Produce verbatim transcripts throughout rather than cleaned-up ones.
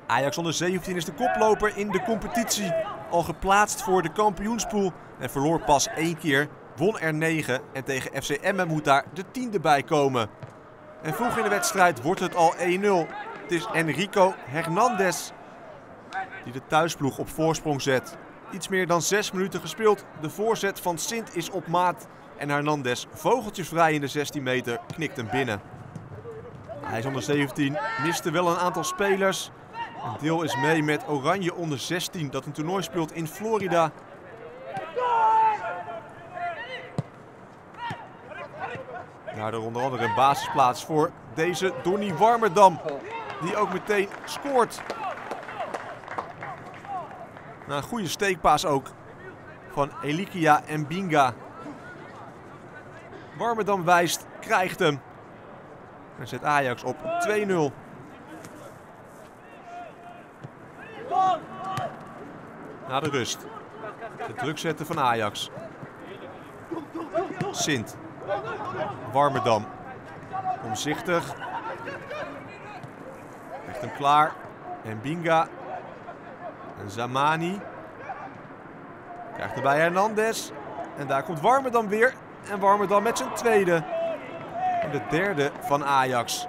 Ajax onder zeventien is de koploper in de competitie. Al geplaatst voor de kampioenspool en verloor pas één keer, won er negen en tegen F C Emmen moet daar de tiende bij komen. En vroeg in de wedstrijd wordt het al één nul. Het is Enrico Hernandez die de thuisploeg op voorsprong zet. Iets meer dan zes minuten gespeeld. De voorzet van Sint is op maat en Hernandez, vogeltjesvrij in de zestien meter, knikt hem binnen. Hij is onder zeventien, miste wel een aantal spelers. Een deel is mee met Oranje onder zestien dat een toernooi speelt in Florida. Daardoor onder andere een basisplaats voor deze Donny Warmerdam, die ook meteen scoort. Na een goede steekpaas ook van Elikia Mbinga. Warmerdam wijst, krijgt hem. En zet Ajax op twee nul. Na de rust. De druk zetten van Ajax. Sint. Warmerdam. Omzichtig. Legt hem klaar. Mbinga. En Zamani. Krijgt erbij Hernandez. En daar komt Warmerdam weer. En Warmerdam met zijn tweede. En de derde van Ajax.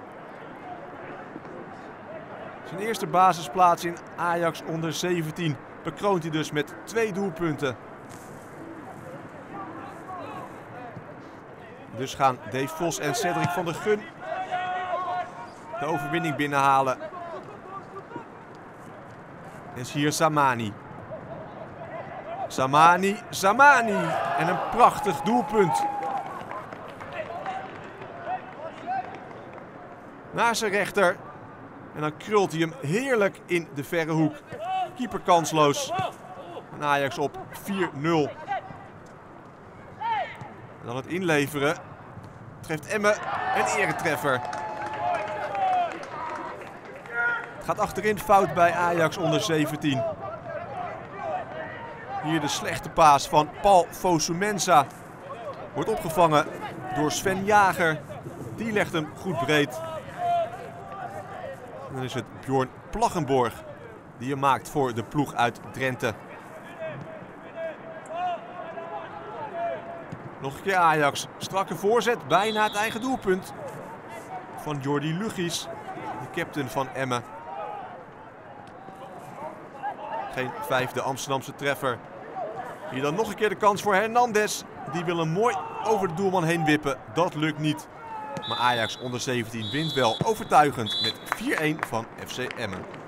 Zijn eerste basisplaats in Ajax onder zeventien. Bekroont hij dus met twee doelpunten. Dus gaan Dave Vos en Cedric van der Gun de overwinning binnenhalen. En is hier Zamani. Zamani, Zamani. En een prachtig doelpunt. Naar zijn rechter. En dan krult hij hem heerlijk in de verre hoek. Keeper kansloos. En Ajax op vier nul. En dan het inleveren. Treft Emmen een eretreffer. Het gaat achterin fout bij Ajax onder zeventien. Hier de slechte paas van Paul Fosu-Mensah. Wordt opgevangen door Sven Jager. Die legt hem goed breed. En dan is het Bjorn Plaggenborg die hem maakt voor de ploeg uit Drenthe. Nog een keer Ajax. Strakke voorzet, bijna het eigen doelpunt. Van Jordi Lugies, de captain van Emmen. Geen vijfde Amsterdamse treffer. Hier dan nog een keer de kans voor Hernandez. Die wil hem mooi over de doelman heen wippen. Dat lukt niet. Maar Ajax onder zeventien wint wel overtuigend met vier een van F C Emmen.